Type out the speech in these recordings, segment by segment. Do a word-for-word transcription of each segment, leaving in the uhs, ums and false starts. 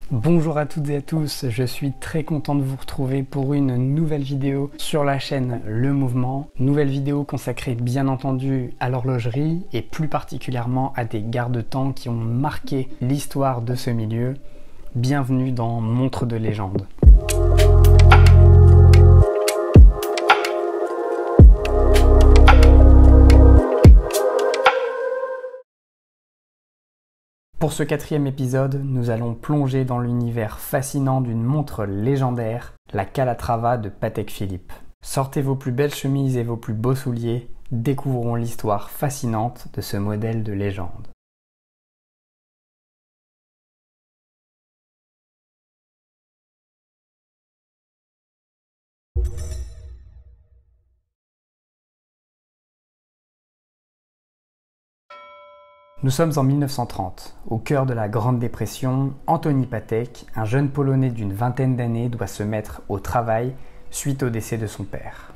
Bonjour à toutes et à tous, je suis très content de vous retrouver pour une nouvelle vidéo sur la chaîne Le Mouvement. Nouvelle vidéo consacrée bien entendu à l'horlogerie et plus particulièrement à des garde-temps qui ont marqué l'histoire de ce milieu. Bienvenue dans Montre de légende. Pour ce quatrième épisode, nous allons plonger dans l'univers fascinant d'une montre légendaire, la Calatrava de Patek Philippe. Sortez vos plus belles chemises et vos plus beaux souliers, découvrons l'histoire fascinante de ce modèle de légende. Nous sommes en mille neuf cent trente. Au cœur de la Grande Dépression, Antoni Patek, un jeune Polonais d'une vingtaine d'années, doit se mettre au travail suite au décès de son père.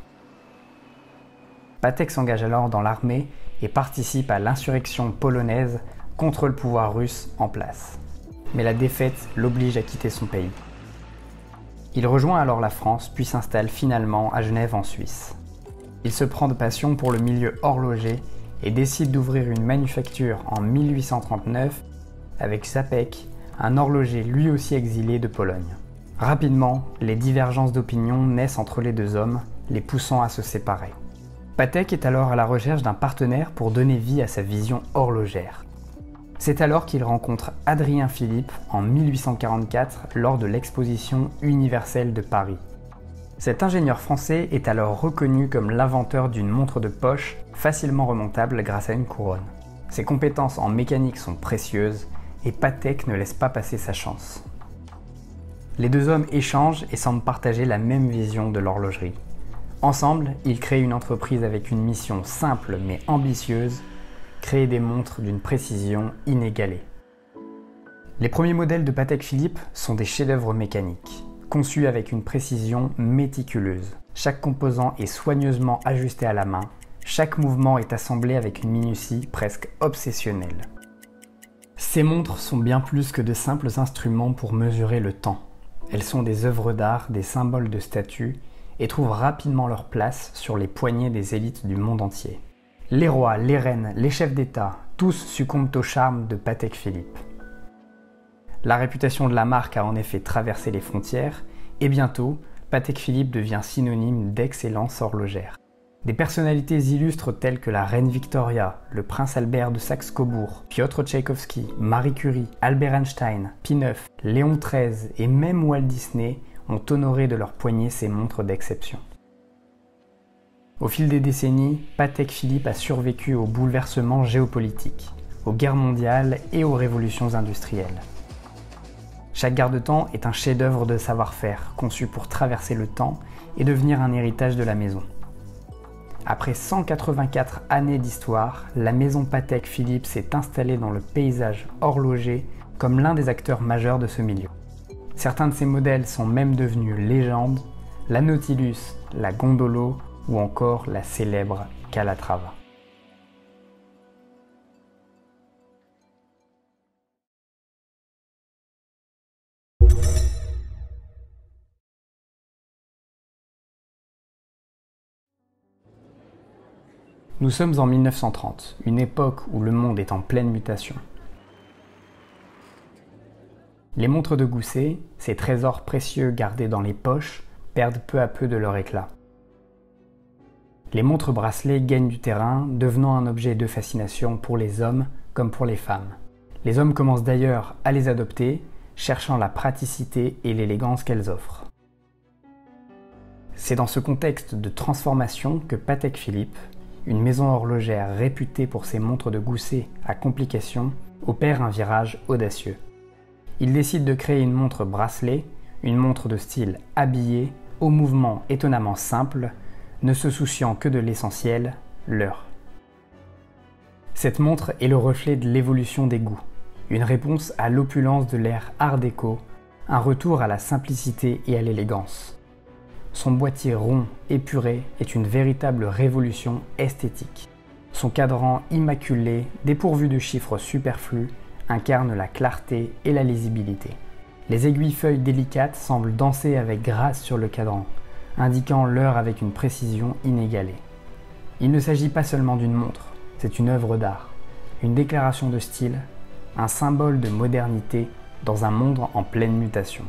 Patek s'engage alors dans l'armée et participe à l'insurrection polonaise contre le pouvoir russe en place. Mais la défaite l'oblige à quitter son pays. Il rejoint alors la France puis s'installe finalement à Genève en Suisse. Il se prend de passion pour le milieu horloger et décide d'ouvrir une manufacture en mille huit cent trente-neuf avec Żapek, un horloger lui aussi exilé de Pologne. Rapidement, les divergences d'opinion naissent entre les deux hommes, les poussant à se séparer. Patek est alors à la recherche d'un partenaire pour donner vie à sa vision horlogère. C'est alors qu'il rencontre Adrien Philippe en mille huit cent quarante-quatre lors de l'exposition universelle de Paris. Cet ingénieur français est alors reconnu comme l'inventeur d'une montre de poche facilement remontable grâce à une couronne. Ses compétences en mécanique sont précieuses et Patek ne laisse pas passer sa chance. Les deux hommes échangent et semblent partager la même vision de l'horlogerie. Ensemble, ils créent une entreprise avec une mission simple mais ambitieuse, créer des montres d'une précision inégalée. Les premiers modèles de Patek Philippe sont des chefs-d'œuvre mécaniques, conçus avec une précision méticuleuse. Chaque composant est soigneusement ajusté à la main, chaque mouvement est assemblé avec une minutie presque obsessionnelle. Ces montres sont bien plus que de simples instruments pour mesurer le temps. Elles sont des œuvres d'art, des symboles de statut et trouvent rapidement leur place sur les poignets des élites du monde entier. Les rois, les reines, les chefs d'État, tous succombent au charme de Patek Philippe. La réputation de la marque a en effet traversé les frontières et bientôt, Patek Philippe devient synonyme d'excellence horlogère. Des personnalités illustres telles que la reine Victoria, le prince Albert de Saxe-Cobourg, Piotr Tchaïkovski, Marie Curie, Albert Einstein, Pie neuf, Léon treize et même Walt Disney ont honoré de leur poignet ces montres d'exception. Au fil des décennies, Patek Philippe a survécu aux bouleversements géopolitiques, aux guerres mondiales et aux révolutions industrielles. Chaque garde-temps est un chef-d'œuvre de savoir-faire, conçu pour traverser le temps et devenir un héritage de la maison. Après cent quatre-vingt-quatre années d'histoire, la maison Patek Philippe s'est installée dans le paysage horloger comme l'un des acteurs majeurs de ce milieu. Certains de ses modèles sont même devenus légendes, la Nautilus, la Gondolo ou encore la célèbre Calatrava. Nous sommes en mille neuf cent trente, une époque où le monde est en pleine mutation. Les montres de gousset, ces trésors précieux gardés dans les poches, perdent peu à peu de leur éclat. Les montres bracelets gagnent du terrain, devenant un objet de fascination pour les hommes comme pour les femmes. Les hommes commencent d'ailleurs à les adopter, cherchant la praticité et l'élégance qu'elles offrent. C'est dans ce contexte de transformation que Patek Philippe, une maison horlogère réputée pour ses montres de gousset à complications, opère un virage audacieux. Il décide de créer une montre bracelet, une montre de style habillé, au mouvement étonnamment simple, ne se souciant que de l'essentiel, l'heure. Cette montre est le reflet de l'évolution des goûts, une réponse à l'opulence de l'ère Art déco, un retour à la simplicité et à l'élégance. Son boîtier rond, épuré, est une véritable révolution esthétique. Son cadran immaculé, dépourvu de chiffres superflus, incarne la clarté et la lisibilité. Les aiguilles-feuilles délicates semblent danser avec grâce sur le cadran, indiquant l'heure avec une précision inégalée. Il ne s'agit pas seulement d'une montre, c'est une œuvre d'art, une déclaration de style, un symbole de modernité dans un monde en pleine mutation.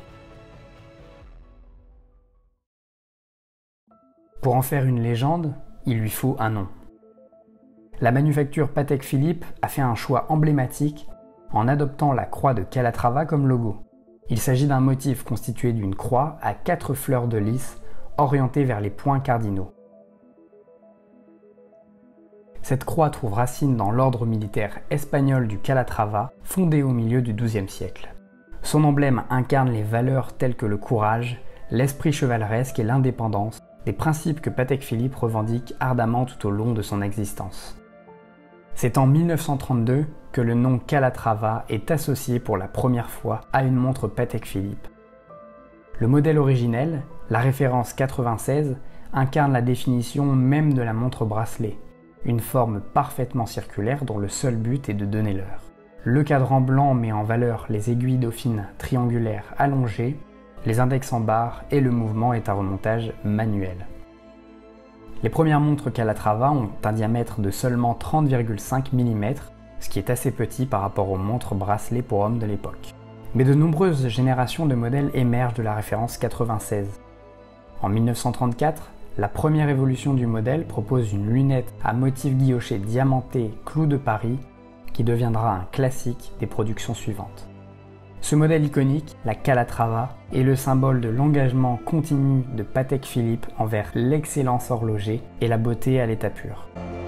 Pour en faire une légende, il lui faut un nom. La manufacture Patek Philippe a fait un choix emblématique en adoptant la croix de Calatrava comme logo. Il s'agit d'un motif constitué d'une croix à quatre fleurs de lys orientées vers les points cardinaux. Cette croix trouve racine dans l'ordre militaire espagnol du Calatrava, fondé au milieu du douzième siècle. Son emblème incarne les valeurs telles que le courage, l'esprit chevaleresque et l'indépendance, des principes que Patek Philippe revendique ardemment tout au long de son existence. C'est en mille neuf cent trente-deux que le nom Calatrava est associé pour la première fois à une montre Patek Philippe. Le modèle originel, la référence quatre-vingt-seize, incarne la définition même de la montre bracelet, une forme parfaitement circulaire dont le seul but est de donner l'heure. Le cadran blanc met en valeur les aiguilles dauphines triangulaires allongées, les index en barre et le mouvement est à remontage manuel. Les premières montres Calatrava ont un diamètre de seulement trente virgule cinq millimètres, ce qui est assez petit par rapport aux montres bracelet pour hommes de l'époque. Mais de nombreuses générations de modèles émergent de la référence quatre-vingt-seize. En mille neuf cent trente-quatre, la première évolution du modèle propose une lunette à motif guilloché diamanté clou de Paris qui deviendra un classique des productions suivantes. Ce modèle iconique, la Calatrava, est le symbole de l'engagement continu de Patek Philippe envers l'excellence horlogère et la beauté à l'état pur.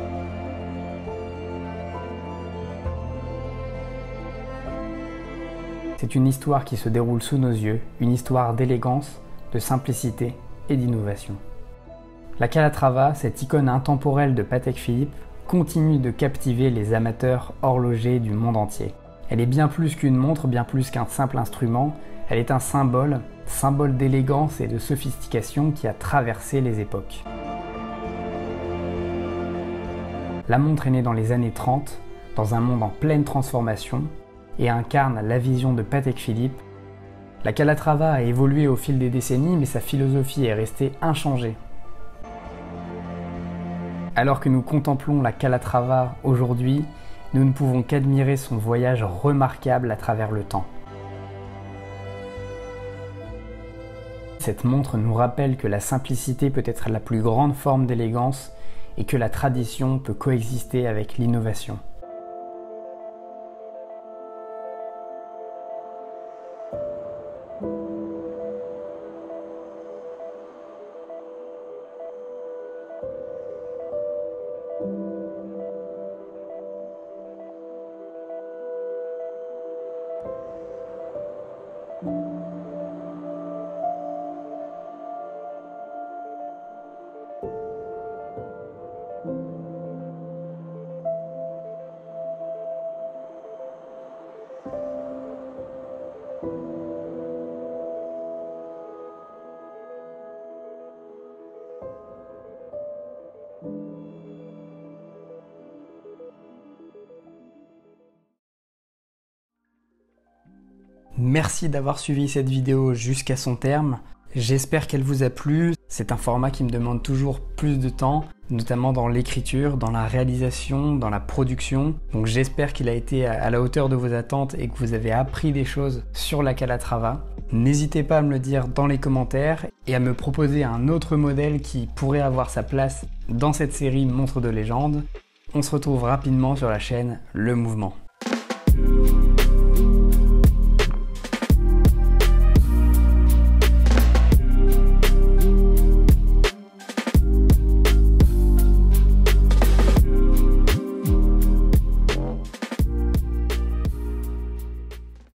C'est une histoire qui se déroule sous nos yeux, une histoire d'élégance, de simplicité et d'innovation. La Calatrava, cette icône intemporelle de Patek Philippe, continue de captiver les amateurs horlogers du monde entier. Elle est bien plus qu'une montre, bien plus qu'un simple instrument, elle est un symbole, symbole d'élégance et de sophistication qui a traversé les époques. La montre est née dans les années trente, dans un monde en pleine transformation, et incarne la vision de Patek Philippe. La Calatrava a évolué au fil des décennies, mais sa philosophie est restée inchangée. Alors que nous contemplons la Calatrava aujourd'hui, nous ne pouvons qu'admirer son voyage remarquable à travers le temps. Cette montre nous rappelle que la simplicité peut être la plus grande forme d'élégance et que la tradition peut coexister avec l'innovation. Merci d'avoir suivi cette vidéo jusqu'à son terme. J'espère qu'elle vous a plu. C'est un format qui me demande toujours plus de temps, notamment dans l'écriture, dans la réalisation, dans la production. Donc j'espère qu'il a été à la hauteur de vos attentes et que vous avez appris des choses sur la Calatrava. N'hésitez pas à me le dire dans les commentaires et à me proposer un autre modèle qui pourrait avoir sa place dans cette série Montres de légende. On se retrouve rapidement sur la chaîne Le Mouvement.